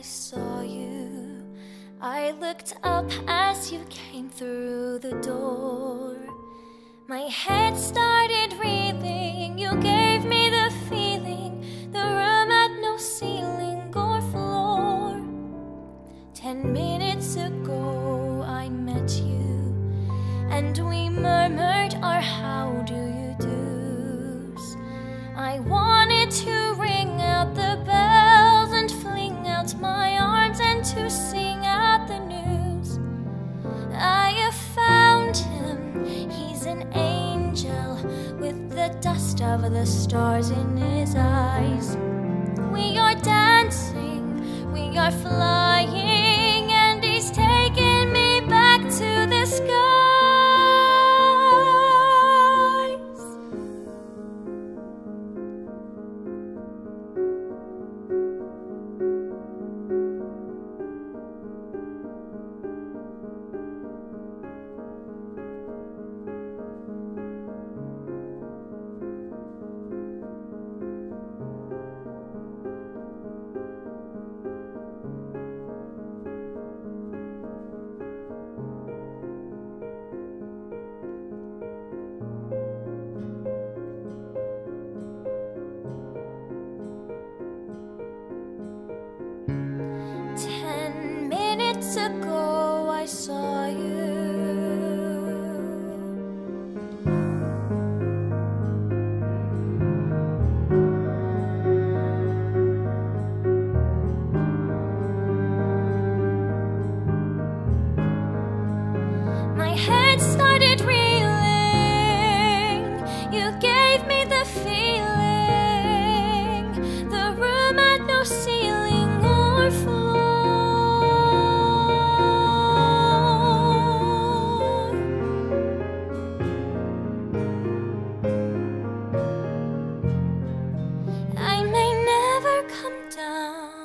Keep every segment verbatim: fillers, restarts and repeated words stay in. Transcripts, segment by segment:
saw you. I looked up as you came through the door. My head started reeling. You gave me the feeling the room had no ceiling or floor. Ten minutes ago I met you, and we murmured our how do you do's. I wanted to ring out the bells and fling out my arms and to sing out the news. I have found him, he's an angel with the dust of the stars in his eyes. We are dancing, we are flying, and he's taking me back to the skies. Ten minutes ago I saw you. My head started reeling. You gave me the feeling the room had no ceiling or floor. I may never come down.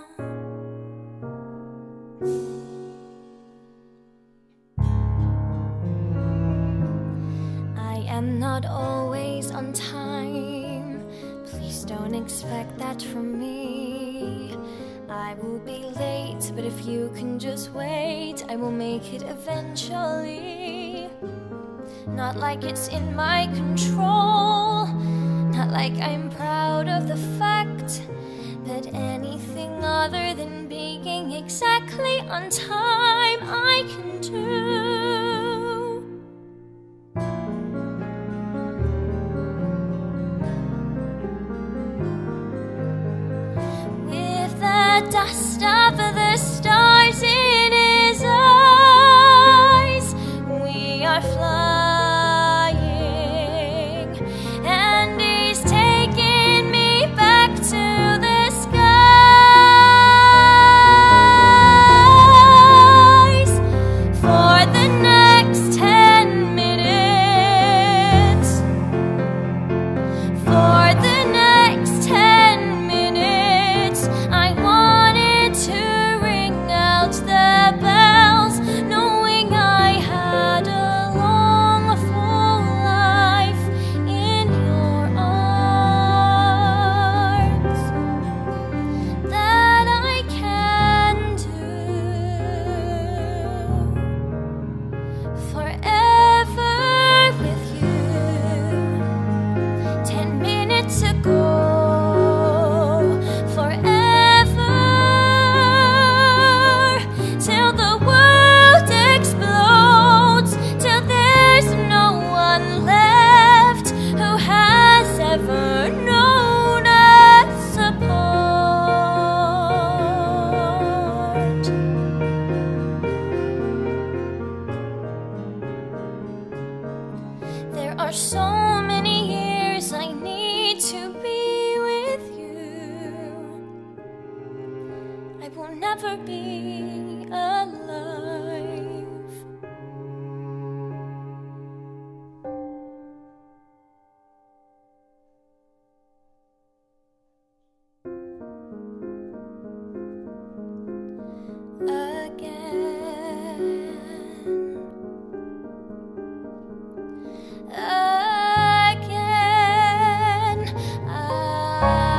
I am not always on time. Please don't expect that from me. I will be late, but if you can just wait, I will make it eventually. Not like it's in my control, not like I'm proud of the fact, but anything other than being exactly on time I can do. With the dust of the stars in his eyes, we are flying, and he's taking me back to the skies. For the next ten minutes, for the next ten minutes, I wanted to ring out the bells, knowing I had a long, full life in your arms, that I can do forever with you. Ten minutes ago, forever, till the world explodes, till there's no one left who has ever known us apart. There are so many years I need to be with you. I will never be alive. Again, again, I